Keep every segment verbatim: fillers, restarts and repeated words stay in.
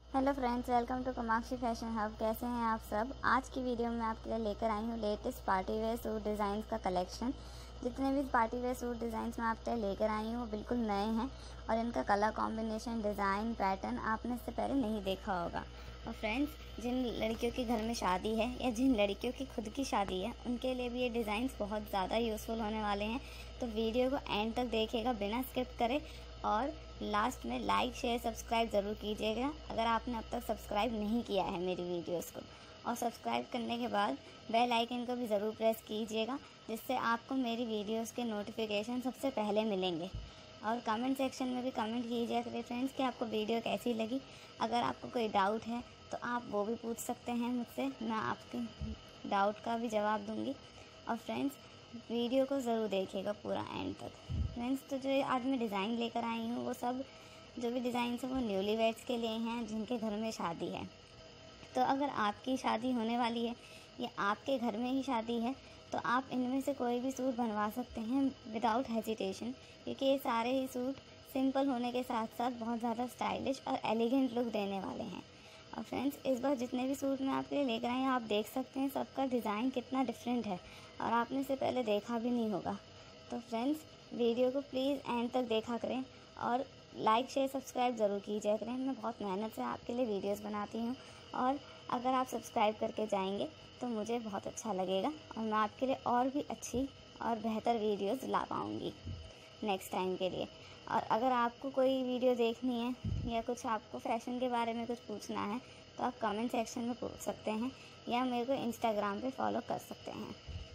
Hello friends, welcome to Kamakshi fashion hub. कैसे हैं आप सब। आज की वीडियो में आपके लिए लेकर आई हूँ latest party wear suit designs का कलेक्शन। जितने भी पार्टी वेयर सूट डिज़ाइंस मैं आपके लिए लेकर आई हूँ वो बिल्कुल नए हैं और इनका कलर कॉम्बिनेशन, डिज़ाइन, पैटर्न आपने इससे पहले नहीं देखा होगा। और फ्रेंड्स, जिन लड़कियों के घर में शादी है या जिन लड़कियों की खुद की शादी है उनके लिए भी ये डिज़ाइंस बहुत ज़्यादा यूज़फुल होने वाले हैं। तो वीडियो को एंड तक देखिएगा बिना स्किप करे और लास्ट में लाइक, शेयर, सब्सक्राइब ज़रूर कीजिएगा अगर आपने अब तक सब्सक्राइब नहीं किया है मेरी वीडियोस को। और सब्सक्राइब करने के बाद बेल आइकन को भी ज़रूर प्रेस कीजिएगा जिससे आपको मेरी वीडियोस के नोटिफिकेशन सबसे पहले मिलेंगे। और कमेंट सेक्शन में भी कमेंट कीजिएगा करिए फ्रेंड्स कि आपको वीडियो कैसी लगी। अगर आपको कोई डाउट है तो आप वो भी पूछ सकते हैं मुझसे, मैं आपके डाउट का भी जवाब दूँगी। और फ्रेंड्स, वीडियो को ज़रूर देखिएगा पूरा एंड तक। फ्रेंड्स, तो जो आज मैं डिज़ाइन लेकर आई हूँ वो सब जो भी डिज़ाइन है वो न्यूली वेड्स के लिए हैं जिनके घर में शादी है। तो अगर आपकी शादी होने वाली है या आपके घर में ही शादी है तो आप इनमें से कोई भी सूट बनवा सकते हैं विदाउट हेजिटेशन, क्योंकि ये सारे ही सूट सिंपल होने के साथ साथ बहुत ज़्यादा स्टाइलिश और एलिगेंट लुक देने वाले हैं। और फ्रेंड्स, इस बार जितने भी सूट मैं आपके लिए लेकर आई हूँ आप देख सकते हैं सबका डिज़ाइन कितना डिफरेंट है और आपने इसे पहले देखा भी नहीं होगा। तो फ्रेंड्स, वीडियो को प्लीज़ एंड तक देखा करें और लाइक, शेयर, सब्सक्राइब ज़रूर कीजिए करें। मैं बहुत मेहनत से आपके लिए वीडियोस बनाती हूँ और अगर आप सब्सक्राइब करके जाएंगे तो मुझे बहुत अच्छा लगेगा और मैं आपके लिए और भी अच्छी और बेहतर वीडियोस ला पाऊँगी नेक्स्ट टाइम के लिए। और अगर आपको कोई वीडियो देखनी है या कुछ आपको फैशन के बारे में कुछ पूछना है तो आप कमेंट सेक्शन में पूछ सकते हैं या मेरे को इंस्टाग्राम पे फॉलो कर सकते हैं।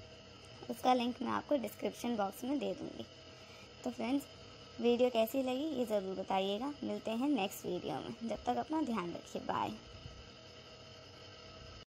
उसका लिंक मैं आपको डिस्क्रिप्शन बॉक्स में दे दूँगी। तो फ्रेंड्स, वीडियो कैसी लगी ये ज़रूर बताइएगा। मिलते हैं नेक्स्ट वीडियो में, जब तक अपना ध्यान रखिए। बाय।